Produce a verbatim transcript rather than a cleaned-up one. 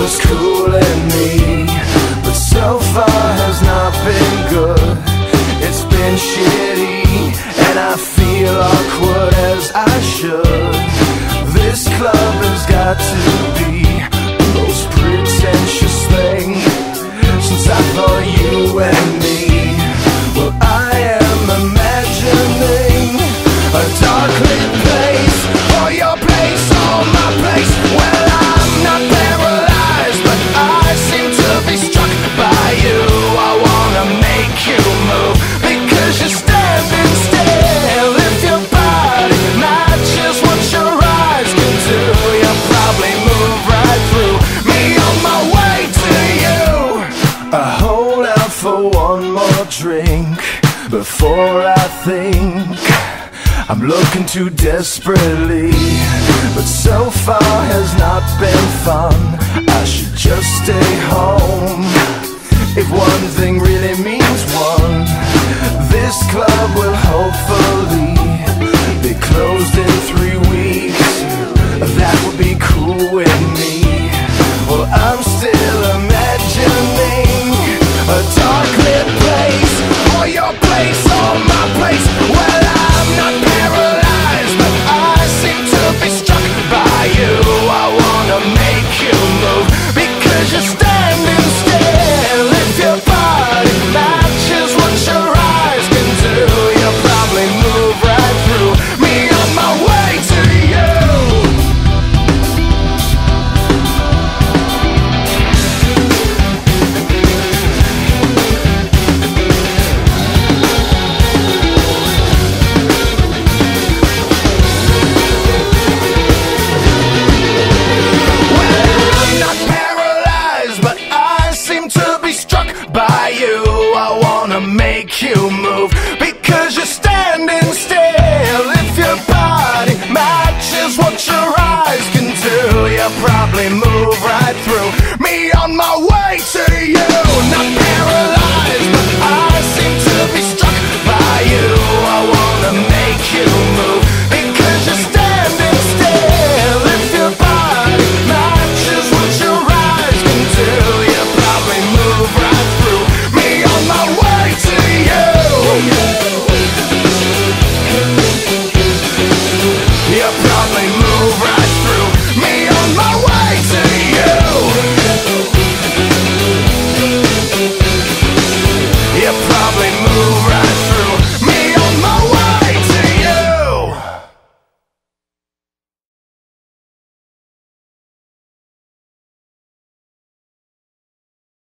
was cooling me, but so far has not been good. It's been shitty, and I feel awkward as I should. This club has got to be the most pretentious thing since I thought you and me. Well, I am imagining a dark lit place, or your place, or my place. Well, I'm not paralyzed, but I seem to be struck by you. I wanna make you move, because you're standing still. If your body matches what your eyes can do, you'll probably move right through me on my way to you. I hold out for one more drink before I think I'm looking too desperately, but so far has not been fun. I should just stay home. If one thing really means one, this club will hopefully be closed in three weeks. That would be cool with me. Well, I'm still imagining a dark lit place, or your place, or my place. Well, I'm not paralyzed, but I seem to be struck by you. I wanna make you move, because you're standing still. If your body matches what your eyes can do, you'll probably move right through me on my way to you. Make you move, because you're standing still. If your body matches what your eyes can do, you'll probably move right through me on my way to you. Not